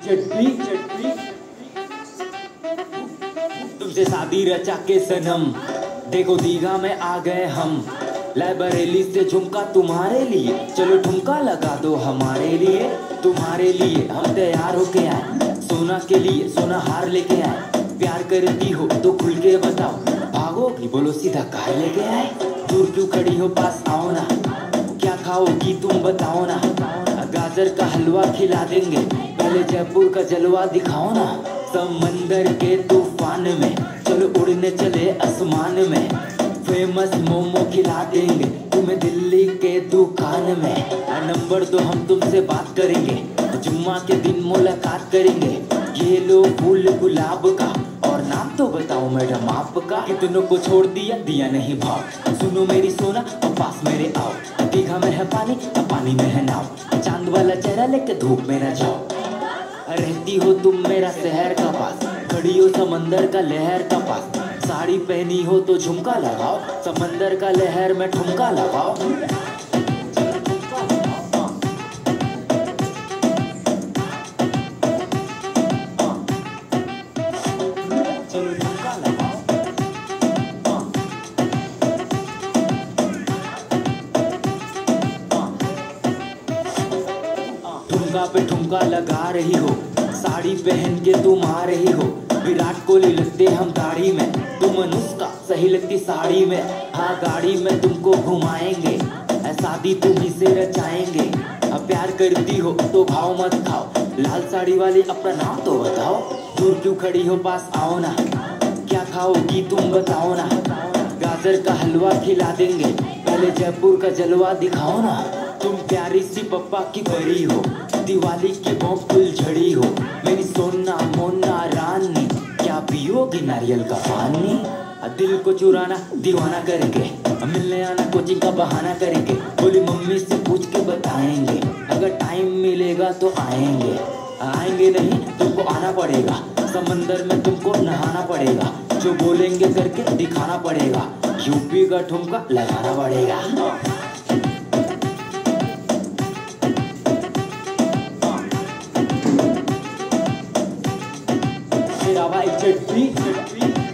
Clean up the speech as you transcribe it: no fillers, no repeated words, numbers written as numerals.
चटनी चटनी तुमसे शादी रचा के सनम, देखो दीघा में आ गए हम। लाइब्रेरी से झुमका तुम्हारे लिए, चलो ठुमका लगा दो हमारे लिए। तुम्हारे लिए हम तैयार होके आए, सोना के लिए सोना हार लेके आए। प्यार करती हो तो खुल के बताओ, भागोगी बोलो सीधा कार लेके आए। दूर क्यों खड़ी हो, पास आओ ना, क्या खाओगी तुम बताओ ना। गाजर का हलवा खिला देंगे, पहले जयपुर का जलवा दिखाओ ना। समंदर के तूफान में चलो उड़ने चले आसमान में। फेमस मोमो खिला देंगे तुम्हें दिल्ली के दुकान में। नंबर दो हम तुमसे बात करेंगे, जुम्मा के दिन मुलाकात करेंगे। ये लो फूल गुलाब का, और नाम तो बताओ मैडम आपका। कितनों को छोड़ दिया, दिया नहीं भाव। सुनो मेरी सोना और पास मेरे आओ। दीघा में है पानी और पानी में है नाव, चांद वाला चेहरा लेके धूप में न जाओ। रहती हो तुम मेरा शहर का पास, खड़ी हो समंदर का लहर का पास। साड़ी पहनी हो तो झुमका लगाओ, समंदर का लहर में ठुमका लगाओ। ठुमका पे ठुमका लगा रही हो, साड़ी पहन के तुम आ रही हो। विराट कोहली लगते हम दाढ़ी में, तुम अनुष्का सही लगती साड़ी में। हाँ गाड़ी में तुमको घुमाएंगे, शादी तुम ही से रचाएंगे। अब प्यार करती हो तो भाव मत खाओ, लाल साड़ी वाली अपना नाम तो बताओ। दूर क्यों खड़ी हो, पास आओ ना, क्या खाओगी तुम बताओ ना। गाजर का हलवा खिला देंगे, पहले जयपुर का जलवा दिखाओ ना। तुम प्यारी सी पप्पा की परी हो, दिवाली की बम फुलझड़ी हो। मेरी सोना मोना रानी, क्या पियोगी नारियल का पानी। दिल को चुराना दीवाना करेंगे, मिलने आना कोचिंग का बहाना करेंगे। बोली मम्मी से पूछ के बताएंगे, अगर टाइम मिलेगा तो आएंगे। आएंगे नहीं तुमको आना पड़ेगा, समंदर में तुमको नहाना पड़ेगा। जो बोलेंगे करके दिखाना पड़ेगा, यूपी का ठुमका लगाना पड़ेगा। मेरा भाई चटनी चटनी